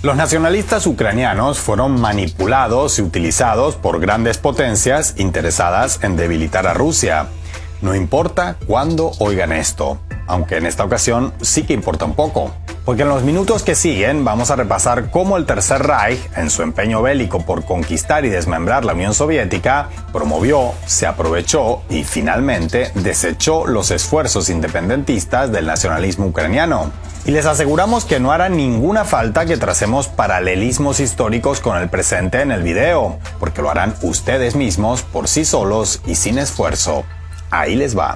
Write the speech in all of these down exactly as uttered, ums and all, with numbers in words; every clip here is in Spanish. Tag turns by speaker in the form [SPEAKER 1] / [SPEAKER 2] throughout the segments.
[SPEAKER 1] Los nacionalistas ucranianos fueron manipulados y utilizados por grandes potencias interesadas en debilitar a Rusia. No importa cuándo oigan esto, aunque en esta ocasión sí que importa un poco. Porque en los minutos que siguen vamos a repasar cómo el Tercer Reich, en su empeño bélico por conquistar y desmembrar la Unión Soviética, promovió, se aprovechó y finalmente desechó los esfuerzos independentistas del nacionalismo ucraniano. Y les aseguramos que no hará ninguna falta que tracemos paralelismos históricos con el presente en el video, porque lo harán ustedes mismos por sí solos y sin esfuerzo. Ahí les va.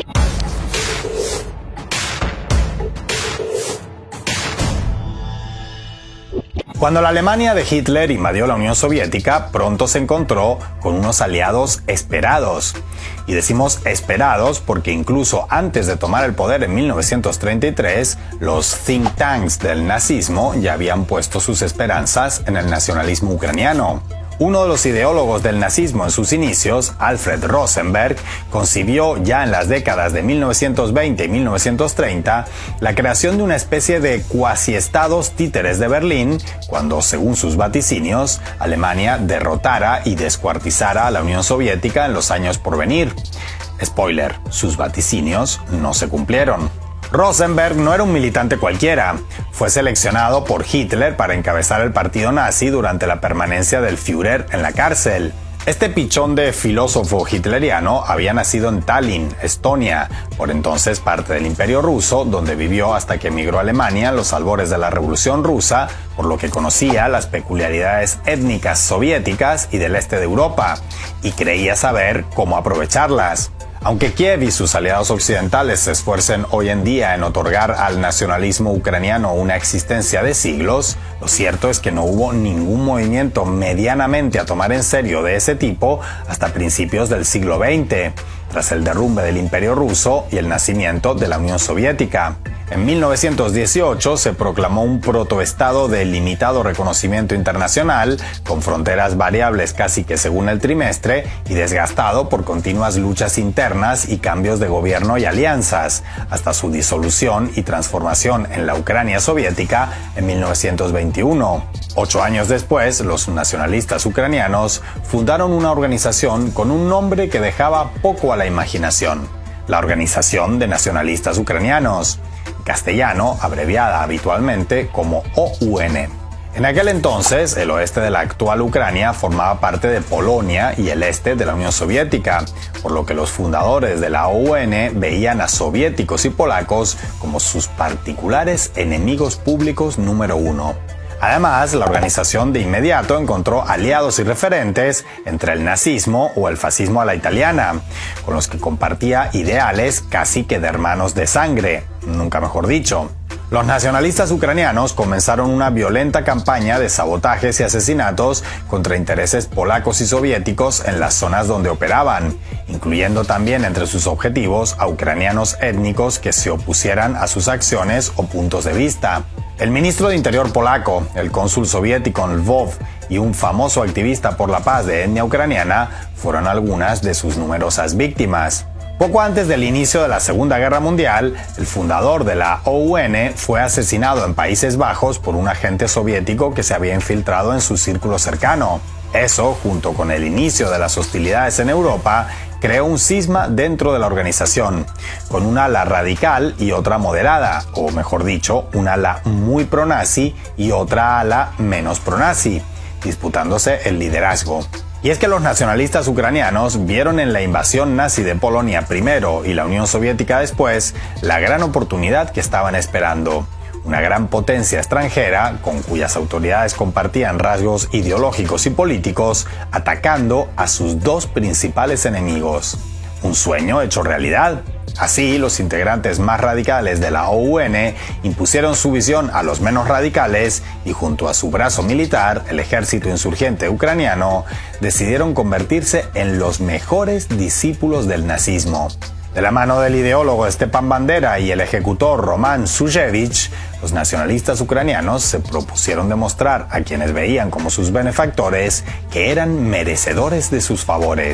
[SPEAKER 1] Cuando la Alemania de Hitler invadió la Unión Soviética, pronto se encontró con unos aliados esperados. Y decimos esperados porque incluso antes de tomar el poder en mil novecientos treinta y tres, los think tanks del nazismo ya habían puesto sus esperanzas en el nacionalismo ucraniano. Uno de los ideólogos del nazismo en sus inicios, Alfred Rosenberg, concibió ya en las décadas de mil novecientos veinte y mil novecientos treinta la creación de una especie de cuasi-estados títeres de Berlín cuando, según sus vaticinios, Alemania derrotara y descuartizara a la Unión Soviética en los años por venir. Spoiler, sus vaticinios no se cumplieron. Rosenberg no era un militante cualquiera. Fue seleccionado por Hitler para encabezar el partido nazi durante la permanencia del Führer en la cárcel. Este pichón de filósofo hitleriano había nacido en Tallinn, Estonia, por entonces parte del Imperio Ruso, donde vivió hasta que emigró a Alemania en los albores de la Revolución Rusa, por lo que conocía las peculiaridades étnicas soviéticas y del este de Europa, y creía saber cómo aprovecharlas. Aunque Kiev y sus aliados occidentales se esfuercen hoy en día en otorgar al nacionalismo ucraniano una existencia de siglos, lo cierto es que no hubo ningún movimiento medianamente a tomar en serio de ese tipo hasta principios del siglo veinte, tras el derrumbe del Imperio Ruso y el nacimiento de la Unión Soviética. En mil novecientos dieciocho se proclamó un protoestado de limitado reconocimiento internacional, con fronteras variables casi que según el trimestre y desgastado por continuas luchas internas y cambios de gobierno y alianzas, hasta su disolución y transformación en la Ucrania soviética en mil novecientos veintiuno. Ocho años después, los nacionalistas ucranianos fundaron una organización con un nombre que dejaba poco a la imaginación: la Organización de Nacionalistas Ucranianos, en castellano abreviada habitualmente como O U N. En aquel entonces, el oeste de la actual Ucrania formaba parte de Polonia y el este de la Unión Soviética, por lo que los fundadores de la O U N veían a soviéticos y polacos como sus particulares enemigos públicos número uno. Además, la organización de inmediato encontró aliados y referentes entre el nazismo o el fascismo a la italiana, con los que compartía ideales casi que de hermanos de sangre, nunca mejor dicho. Los nacionalistas ucranianos comenzaron una violenta campaña de sabotajes y asesinatos contra intereses polacos y soviéticos en las zonas donde operaban, incluyendo también entre sus objetivos a ucranianos étnicos que se opusieran a sus acciones o puntos de vista. El ministro de Interior polaco, el cónsul soviético en Lvov y un famoso activista por la paz de etnia ucraniana fueron algunas de sus numerosas víctimas. Poco antes del inicio de la Segunda Guerra Mundial, el fundador de la O U N fue asesinado en Países Bajos por un agente soviético que se había infiltrado en su círculo cercano. Eso, junto con el inicio de las hostilidades en Europa, creó un cisma dentro de la organización, con un ala radical y otra moderada, o mejor dicho, un ala muy pro-nazi y otra ala menos pro-nazi, disputándose el liderazgo. Y es que los nacionalistas ucranianos vieron en la invasión nazi de Polonia primero y la Unión Soviética después la gran oportunidad que estaban esperando. Una gran potencia extranjera, con cuyas autoridades compartían rasgos ideológicos y políticos, atacando a sus dos principales enemigos. Un sueño hecho realidad. Así, los integrantes más radicales de la O U N impusieron su visión a los menos radicales y, junto a su brazo militar, el ejército insurgente ucraniano, decidieron convertirse en los mejores discípulos del nazismo. De la mano del ideólogo Stepan Bandera y el ejecutor Roman Zushevich, los nacionalistas ucranianos se propusieron demostrar a quienes veían como sus benefactores que eran merecedores de sus favores.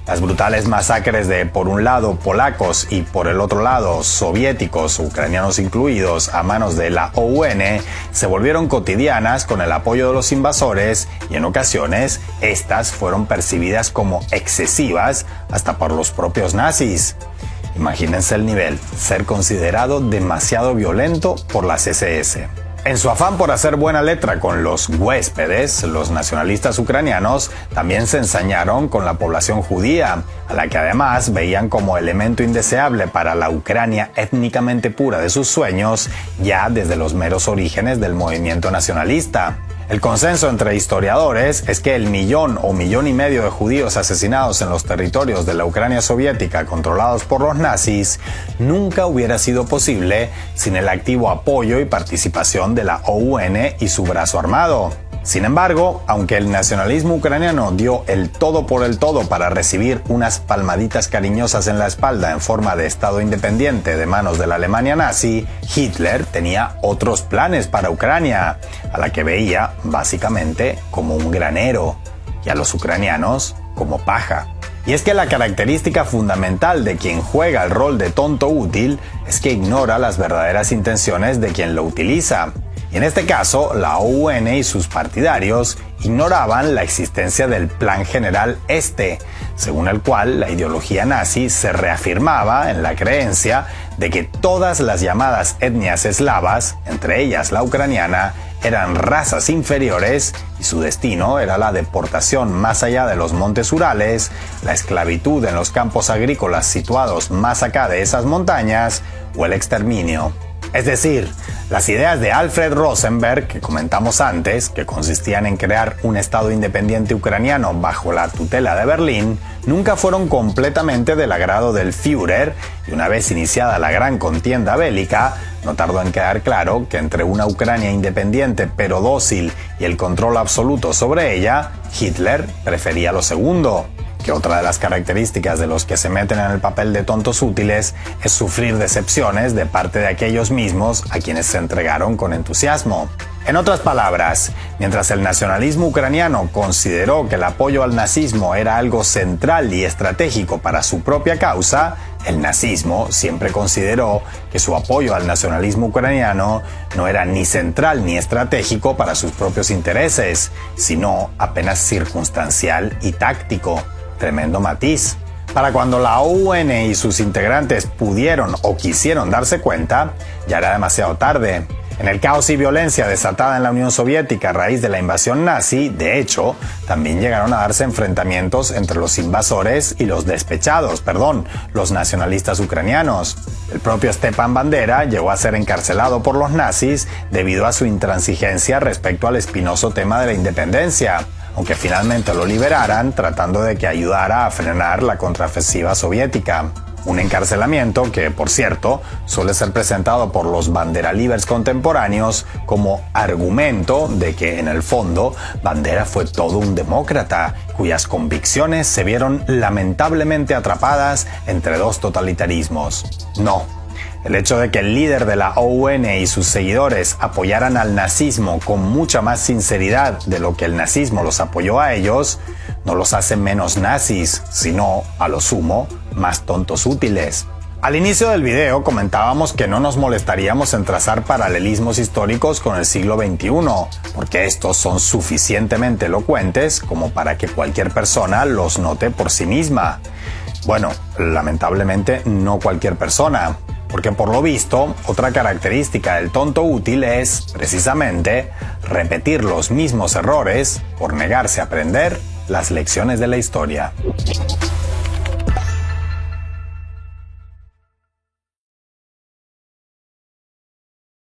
[SPEAKER 1] Las brutales masacres de, por un lado, polacos y por el otro lado, soviéticos, ucranianos incluidos, a manos de la O U N, se volvieron cotidianas con el apoyo de los invasores y en ocasiones estas fueron percibidas como excesivas hasta por los propios nazis. Imagínense el nivel, ser considerado demasiado violento por las ese ese. En su afán por hacer buena letra con los huéspedes, los nacionalistas ucranianos también se ensañaron con la población judía, a la que además veían como elemento indeseable para la Ucrania étnicamente pura de sus sueños, ya desde los meros orígenes del movimiento nacionalista. El consenso entre historiadores es que el millón o millón y medio de judíos asesinados en los territorios de la Ucrania soviética controlados por los nazis nunca hubiera sido posible sin el activo apoyo y participación de la O U N y su brazo armado. Sin embargo, aunque el nacionalismo ucraniano dio el todo por el todo para recibir unas palmaditas cariñosas en la espalda en forma de Estado independiente de manos de la Alemania nazi, Hitler tenía otros planes para Ucrania, a la que veía básicamente como un granero, y a los ucranianos como paja. Y es que la característica fundamental de quien juega el rol de tonto útil es que ignora las verdaderas intenciones de quien lo utiliza. Y en este caso, la O U N y sus partidarios ignoraban la existencia del Plan General Este, según el cual la ideología nazi se reafirmaba en la creencia de que todas las llamadas etnias eslavas, entre ellas la ucraniana, eran razas inferiores y su destino era la deportación más allá de los montes Urales, la esclavitud en los campos agrícolas situados más acá de esas montañas o el exterminio. Es decir, las ideas de Alfred Rosenberg, que comentamos antes, que consistían en crear un Estado independiente ucraniano bajo la tutela de Berlín, nunca fueron completamente del agrado del Führer, y una vez iniciada la gran contienda bélica, no tardó en quedar claro que entre una Ucrania independiente pero dócil y el control absoluto sobre ella, Hitler prefería lo segundo. Que otra de las características de los que se meten en el papel de tontos útiles es sufrir decepciones de parte de aquellos mismos a quienes se entregaron con entusiasmo. En otras palabras, mientras el nacionalismo ucraniano consideró que el apoyo al nazismo era algo central y estratégico para su propia causa, el nazismo siempre consideró que su apoyo al nacionalismo ucraniano no era ni central ni estratégico para sus propios intereses, sino apenas circunstancial y táctico. Tremendo matiz. Para cuando la O U N y sus integrantes pudieron o quisieron darse cuenta, ya era demasiado tarde. En el caos y violencia desatada en la Unión Soviética a raíz de la invasión nazi, de hecho, también llegaron a darse enfrentamientos entre los invasores y los despechados, perdón, los nacionalistas ucranianos. El propio Stepan Bandera llegó a ser encarcelado por los nazis debido a su intransigencia respecto al espinoso tema de la independencia, aunque finalmente lo liberaran tratando de que ayudara a frenar la contraofensiva soviética. Un encarcelamiento que, por cierto, suele ser presentado por los banderalivers contemporáneos como argumento de que, en el fondo, Bandera fue todo un demócrata, cuyas convicciones se vieron lamentablemente atrapadas entre dos totalitarismos. No. El hecho de que el líder de la O U N y sus seguidores apoyaran al nazismo con mucha más sinceridad de lo que el nazismo los apoyó a ellos, no los hace menos nazis, sino, a lo sumo, más tontos útiles. Al inicio del video comentábamos que no nos molestaríamos en trazar paralelismos históricos con el siglo veintiuno, porque estos son suficientemente elocuentes como para que cualquier persona los note por sí misma. Bueno, lamentablemente no cualquier persona. Porque por lo visto, otra característica del tonto útil es, precisamente, repetir los mismos errores por negarse a aprender las lecciones de la historia.